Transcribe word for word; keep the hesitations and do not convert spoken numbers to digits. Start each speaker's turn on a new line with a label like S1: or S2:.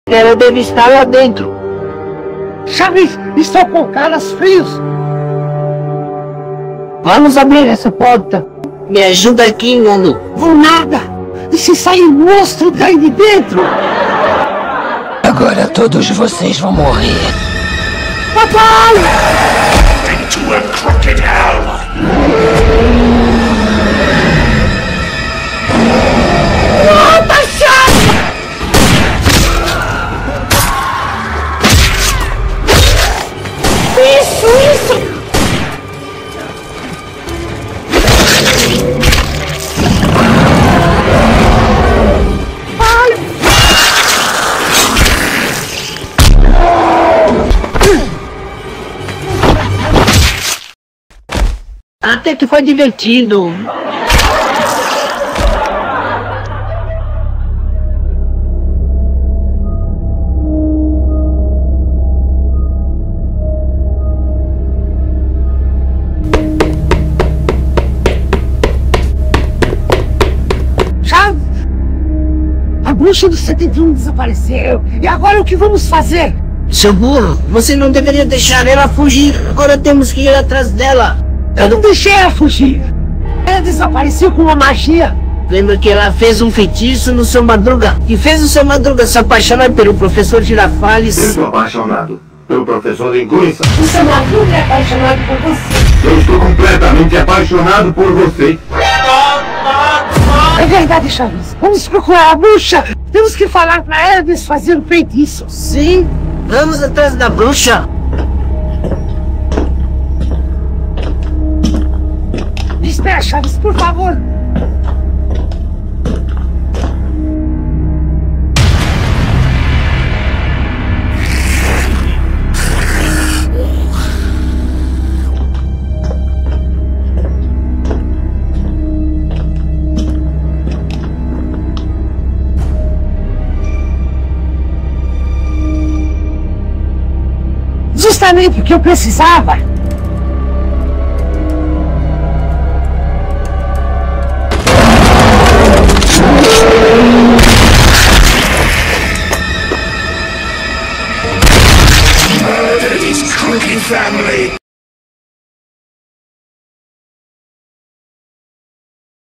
S1: Ela deve estar lá dentro.
S2: Chaves, estou com caras frios.
S1: Vamos abrir essa porta. Me ajuda aqui, Nando.
S2: Vou nada. E se sair um monstro daí de dentro?
S3: Agora todos vocês vão morrer.
S2: Papai!
S4: Into a crooked hell.
S2: Volta, Chaves! Isso, isso!
S1: Até que foi divertido.
S2: Chaves! A bruxa do setenta e um desapareceu. E agora o que vamos fazer?
S1: Seu burro, você não deveria deixar ela fugir. Agora temos que ir atrás dela.
S2: Eu não deixei ela fugir. Ela desapareceu com uma magia.
S1: Lembra que ela fez um feitiço no seu Madruga? Que fez o seu Madruga se apaixonar pelo professor Girafales.
S5: Eu estou apaixonado pelo professor Linguiça.
S2: O seu Madruga é apaixonado por você.
S5: Eu estou completamente apaixonado por você.
S2: É verdade, Chaves. Vamos procurar a bruxa. Temos que falar pra ela desfazer o feitiço.
S1: Sim, vamos atrás da bruxa.
S2: Espera, Chaves, por favor. Justamente o que eu precisava.
S4: Murder his crooked family.